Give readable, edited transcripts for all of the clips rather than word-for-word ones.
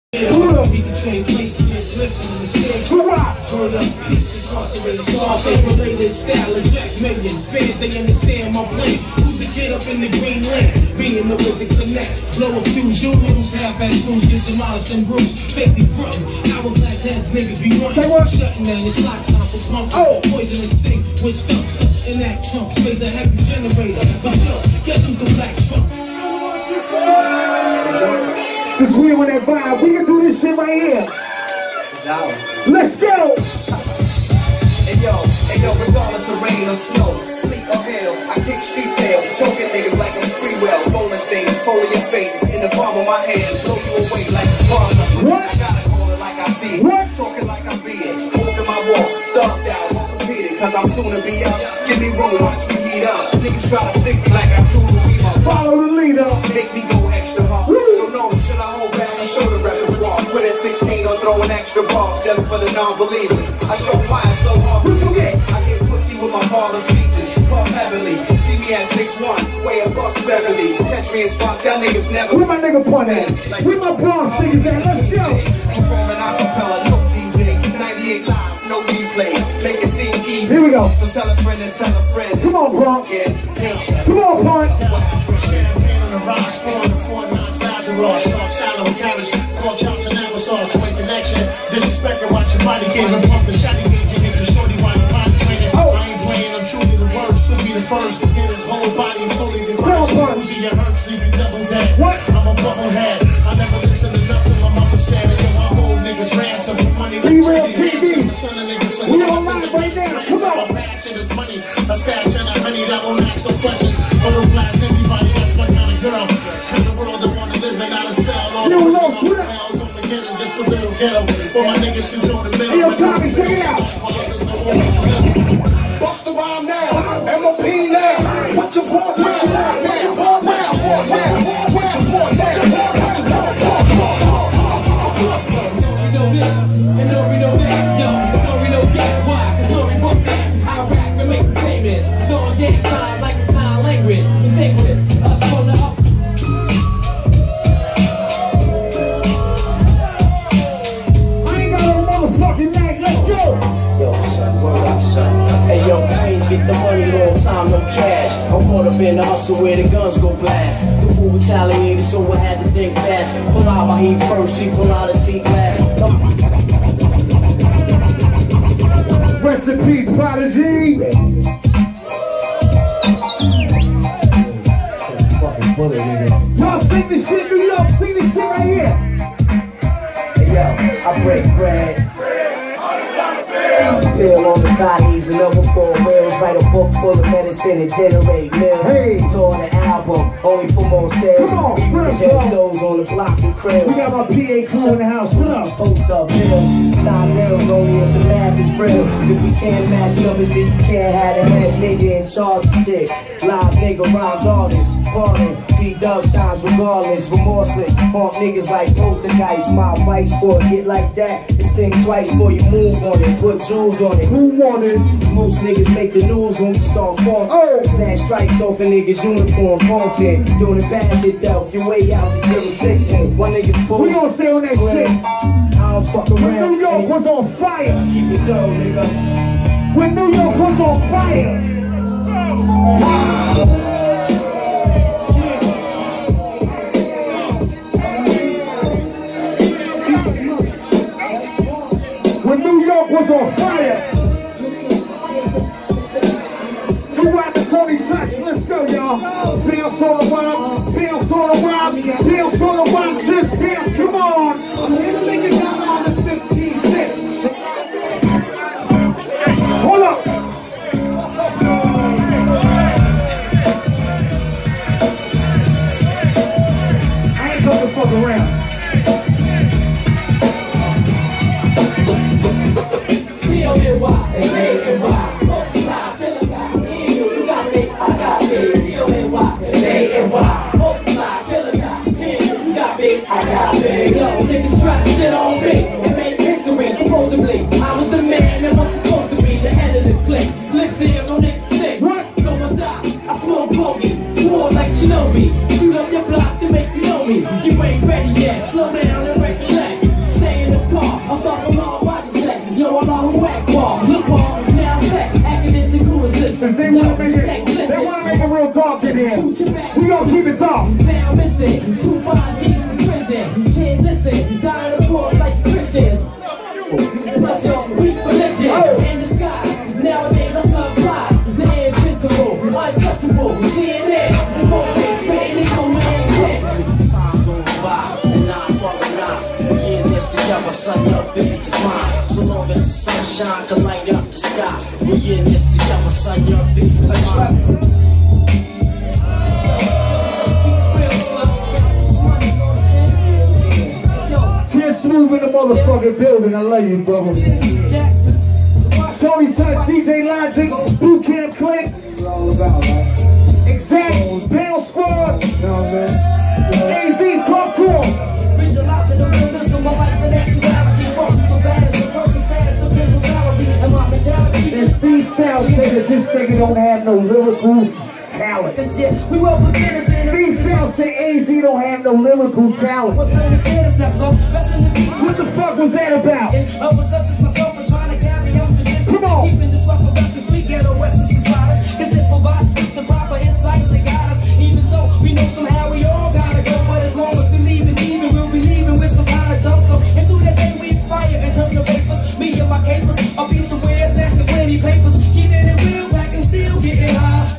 We can trade places, lifting the shade. Word up, peace, incarcerated, Scarface, related style of Jack Millions. Fans, they understand my plan. Who's the kid up in the green land? Being the Wizard Connect. Blow a few Zulus, half-ass fools get demolished and bruised. Fake be frontin', hourglass heads, niggas be running. Say what? Shutting down, it's lock time for punk. Poisonous thing, with stumps up in that trunk. Space a heavy generator. But yo, guess who's the black trunk? Since we on that vibe, we can do this shit right here. Let's go! Hey yo, regardless of rain or snow, sleet or hail, I kick street tail, choking niggas like I'm free well, bowling things, folding your face in the palm of my hand, blow you away like it's part of what? I got it calling like I see it, what? Talking like I'm being, walking my walk, thugged out, orthopedic, cause I'm soon to be up. Give me room, watch me heat up. Niggas try to stick me like I'm through the weaver. Follow the leader. Make me go extra hard. Don't know, should I hold back and show the repertoire? Put at 16 or throw an extra bar just for the non-believers. I show mine so hard. What you get? I get pussy with my father's speeches. Puff heavily. See me at 6'1", way above 70. Catch me in spots, y'all niggas never. Where my nigga point at? Where my Bronx niggas at? Let's go. Performing acapella, no DJ. 98 lives, no replay. Make it seem easy. Here we go. So tell a friend and tell a friend. Come on, Bronx. Yeah. Come on, Point. Champagne on the rocks, 4 styles of raw, sharp salad with cabbage, pork chops and applesauce, twin connection, disrespecting, watch your body game, and pump the shotty gauge and get the shorty while the body training. I ain't playing, I'm truly the worst, to be the first to get his whole body fully depressed. Uzi your hurt, sleeping double dead. I'm a bubble head, I never listen to nothing my mother said, and yo, I hold niggas ransom for money like Real TV. We on live right now, come on. Passion is money, a stash and a honey that won't ask no questions. Photo blast everybody, that's my kind of girl. Kind of world that wanna live in out of cell. All Yo, no, the hell's on the ghetto, just a little ghetto. For my niggas control the middle. Hey, yo, Tommy, check it out. Bust the rhyme now, MOP now. What you want, what you want now? What you want now? What you want now? What you want now? We know this, and no, we know that, yo. No, we know that, why? Cause no, we want that. I rap and make the payments. No, game signs like a sign language. Mistake with it, us from the up. I ain't got no motherfucking night, let's go! Yo, son, word up, son. Hey, yo, Payne, get the money, long time, no cash. I'm caught up in the hustle where the guns go blast. The fool retaliated, so I had to think fast. Pull out my heat first, see, pull out a C-class. Rest in peace, Prodigy! Y'all sing this shit, New York, sing this shit right here! Hey, yo, I break bread. Feel on the bodies and over 4 wheels. Write a book full of medicine and generate mills. Hey. Tour the album, only for more sales. Come on, We used to catch those on the block and crib. We got my PA crew in the house, what up? Post up bills, sign deals only if the math is real. If we can't match numbers, then you can't have a head nigga in charge of shit. Live nigga rhymes artists, ballin'. P-Dub shines regardless, remorseless. Haunt niggas like poltergeist. My advice for a get like that is think twice before you move on it. Put jewels on it. Who won it? Loose niggas make the news when we start falling. Snatch stripes off a nigga's uniform, confident. Doing the bad shit though, your way out the jurisdiction. One nigga's post. We gon' stay on that shit. I don't fuck When around. New York was on fire. Keep it thorough, nigga. When New York was on fire. When New York was on fire. You ride the Tony Touch, let's go, y'all. Bounce on the rhyme, bounce on the rhyme, bounce on the rhyme, just bounce, come on. Hold up. I ain't gonna fuck around. C-O-N-Y, A-A-N-Y, multiply, fill a guy, me, you got me, I got me. C-O-N-Y, A-A-N-Y, multiply, kill a guy, me, you got me, I got me. here. We gon' keep it dark. Down missing, 2-5 deep in prison. Can't listen, dying of course like Christians. Plus your weak religion in disguise. Nowadays I'm blind, the invisible, untouchable. CNN, the most expanding on man. Time goes by, and I'm falling out. We in this together, son, your beef is mine. So long as the sunshine can light up the sky. We in this together, son, your beef is mine. Smooth in the motherfucking building. I love you, brother. Tony Touch, DJ Logic, Boot Camp Click. It's all about, right? Exact, Pound Squad. You know what I'm saying? AZ, talk to him. Visualizing the realness of my life and actuality. Focus the baddest, the person status, the personality, and my mentality. And Steve Styles say that this nigga don't have no lyrical talent. We were beginners in Steve Styles say AZ don't have no lyrical talent. what's known as haters, that's so. What the fuck was that about? Others such as myself are trying to carry on tradition. Come on. Keeping this rough Western street ghetto Western society. Cause it provides the proper insights that guide us. Even though we know somehow we all gotta go. But as long as we leave and leaving, we'll be leaving with some kind of toast. So, and through that day we inspire in terms of papers. Me and my capers, I'll be somewhere stacking plenty papers. Keeping it real, back and still getting high.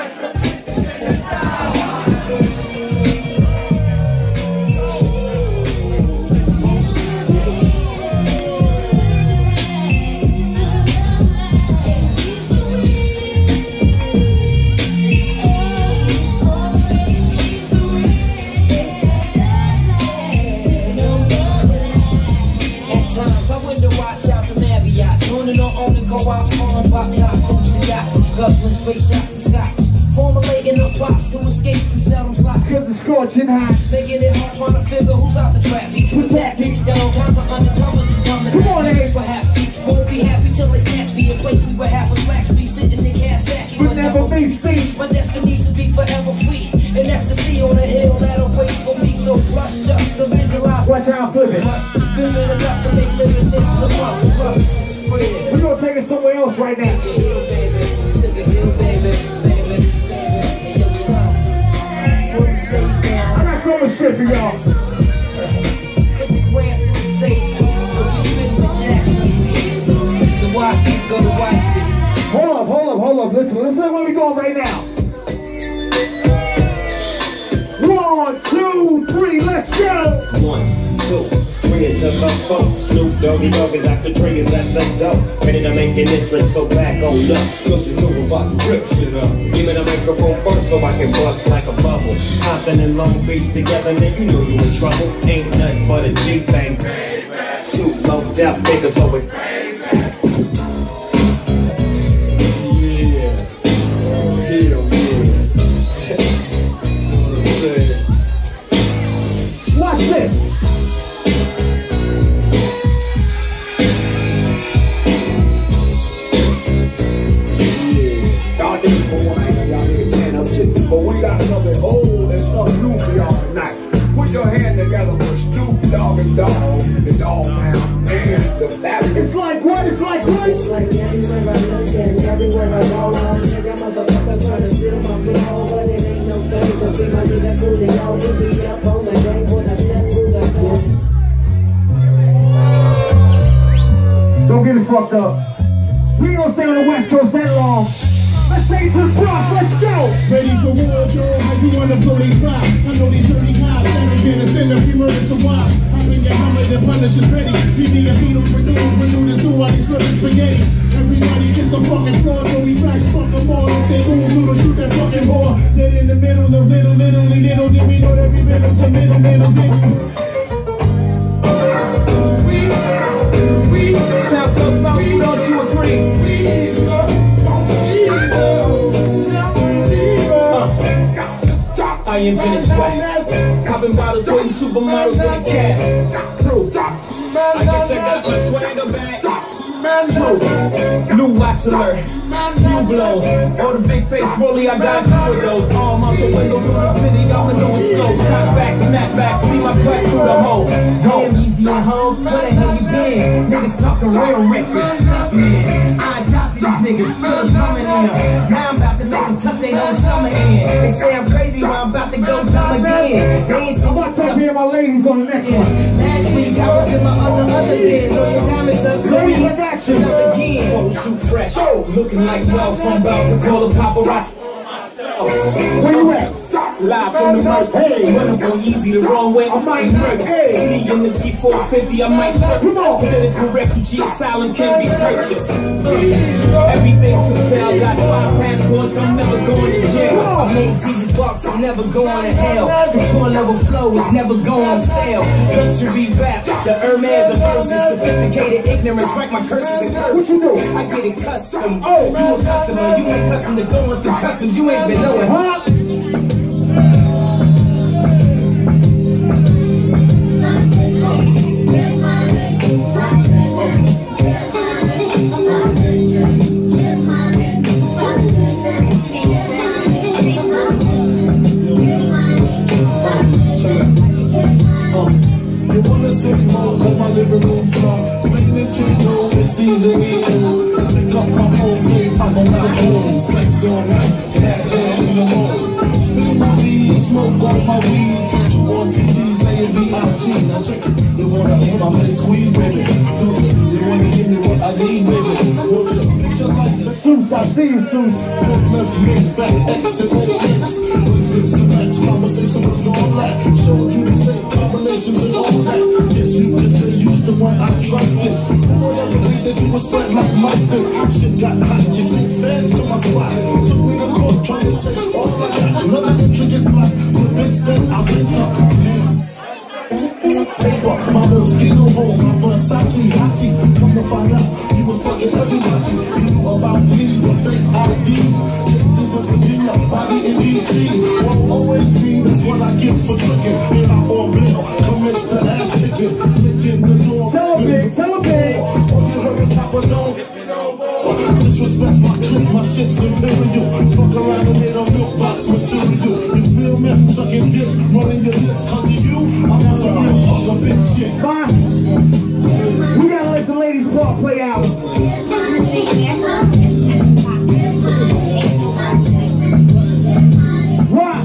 Space shots and scotch, formulating the plots to escape from seldom slots. Cause it's scorching hot. Making it hard trying to figure who's out the trap. Protect me, all kinds of undercovers is coming. Come on, Abe. Perhaps won't be happy till they snatch me and place me where half a slacks be sitting in gas-sack. But never be seen. My destiny's to be forever free. And ecstasy on a hill that'll wait for me. So rush just to visualize. Watch how I'm flipping. Vivid enough to make living this a must. We're gonna take it somewhere else right now. I got so much shit for y'all. Put the grass in the safe. The Washingtons go to White. Hold up. Listen where we going right now. 1, 2, 3, let's go. 1, 2, 3 into the phone. Snoop Doggy Dogg and Dr. Dre is at the door. Ready to make an entrance, so back on up. Cause you know we're about to rip shit up. Give me the microphone first so I can bust like a bubble. Compton and Long Beach together, then you know you in trouble. Ain't nothing but a G-Bang. Too low down, niggas, so it Watch this. Y'all niggas for one night, y'all niggas man up shit. But we got something old and something new for y'all tonight. Put your hand together for Snoop Dogg and Dog, the Dog Pound, and the Fabulous. It's like what? It's like what? It's like everywhere I look and everywhere I go, all the nigga motherfuckers trying to steal my flow, but it ain't no thing. Cause see my nigga Coolio, we be up on the game when I step through the door. Don't get it fucked up. We ain't gonna stay on the West Coast that long. Let's take it to the Bronx. Let's go. Ready for war, Joe? How you wanna blow these vibes? I know these dirty cops, arrogant and sin if we murder some wives. I bring your hammer, the punish is ready. BB and Beatles for news, renew this new, all these flipping spaghetti. Everybody kiss the fucking floor, so we back, fuck them all. If they move, we will shoot that fucking whore. Dead in the middle, the little, then we know every middle to middle, then Sounds so soft, don't you agree? I invented sweat. Popping bottles, putting supermodels in the cab. Proof. I guess I got my swagger back. Proof. New watch alert. New blows. All the big face rolly, I got two of those. Arm out the window through the city, I'm maneuver slow. Cock back, snap back, see my cut through the hole. Damn easy and hoe, where the hell you been? Niggas talking real reckless. Man, I adopted these niggas, feel coming in. Now I'm about to make them tuck their whole summer in. They say I'm crazy, but I'm about to go dumb again. They ain't I'm about to talk to my ladies on the next one. Last week I was in my other bins. All your diamonds are clean. Another again. Photo shoot fresh, looking like wealth. I'm about to call a paparazzi. Where you at? Live from the merch, hey, when I'm going easy the wrong way, I might murder. Hey, me in the G450, I might serve. Political refugee asylum can be purchased. Everything's for sale, got 5 passports, I'm never going to jail. I made Jesus box, I'm never going to hell. Control level flow is never going on sale. Luxury rap, the Hermes of verses, sophisticated ignorance, write my curses and curses. What you do? I get it custom. Oh, you a customer, you ain't custom to going through customs, you ain't been knowing. Huh? You wanna sit more on my living room floor, making it too cold, it's seasoning. Pick up my phone, say I'm on my home, sex all night, that day in the morning. Spill my weed, smoke all my weed, touch you on TTs, A&B-I-G. Now check it, you wanna hear my money squeeze, baby. Don't you wanna give me what I need, baby. Won't you picture like that? Seuss, I see you, Seuss. Fuck left, mid, fat, X and X. Listens to match, conversation was all that. Showed you the same combinations and all that. Yes, you can say you's the one I trusted. Who would ever think that you would spread like mustard? Shit got hot, you sent fans to my spot. Took me to court, trying to take all I got. Another intricate plot, for big set, I picked up. Paper, my mosquito hole, my Versace hottie. Come to find out, you was fucking everybody. You knew about me, your fake ID. Cases in Virginia, body in DC. Won't always be, that's what I get for tricking. Here I on bail, commence to ass kicking. Licking the door. Tell him, big, tell him, big. All you heard is Papa don't hit me no more. Disrespect my clip, my shit's imperial. Fuck around and hit a milk box material. You feel me? Sucking dick, running your lips. Cause of you, I'm on some real fucking bitch shit. Fine. We gotta let the ladies' part play out. What?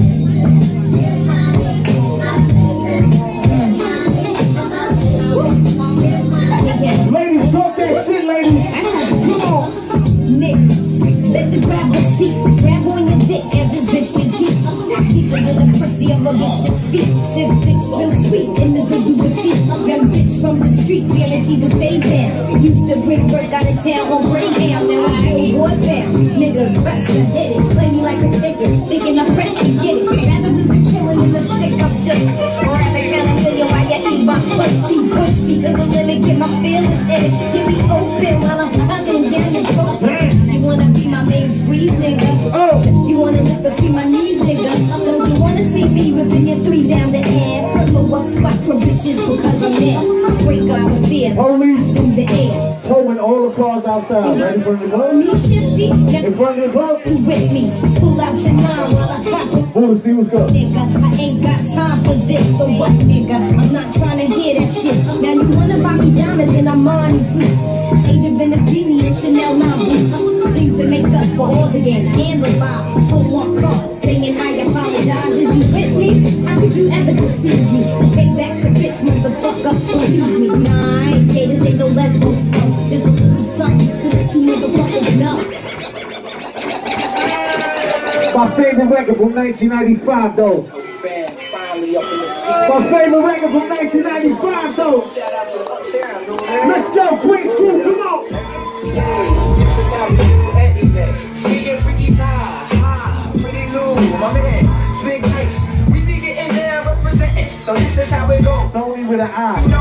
Ladies, talk that shit, ladies. Come on. Nick, let the grab the seat. Grab on your dick as this bitch get deep. Deeper than a pussy, I'm gonna get 6 feet. 6'6", real sweet in the big petite. Young bitch from the street, guaranteed to stay there. Used to bring work out of town on Greyhound, now I'm Billboard bound. Niggas press to hit it, play me like a chicken, thinking I'm pressed to get it. Rather do the killing than the stick up jokes. Or rather count a million while you eat my pussy. Push me to the limit, get my feelings in it. Get me open while I'm coming down your throat. You wanna be my main squeeze, nigga? Oh. You wanna live between my knees, nigga? Don't you wanna see me ripping your 3 down the air? From what spot for bitches because I'm there. Wake up with fear, Police in the air. towing all the cars outside. Ready for the club? Me shifty, In front of the club? you with me? Pull out your 9 while I pop it. Who to see what's good? Nigga, I ain't got time for this, so what, nigga? I'm not trying to hear that shit. Now you wanna buy me diamonds and I'm on these suits. Ain't even a genie in Chanel 9 boots. Things that make up for all the games and the lies. Don't want cards, saying I apologize. Is you with me? How could you ever deceive me? Payback's a bitch, motherfucker, believe me. Nah, I ain't gay, this ain't no lesbian stuff. Just a little something to let you motherfuckers know. My favorite record from 1995, though. Finally up in the streets. My favorite record from 1995, though. Shout out to Uptown, you know that? Let's go, Queen School, come on. This is how we do anything. We get freaky time, high, pretty new, my man, big nice. We be getting there representing, so this is how it goes. It's only with an eye.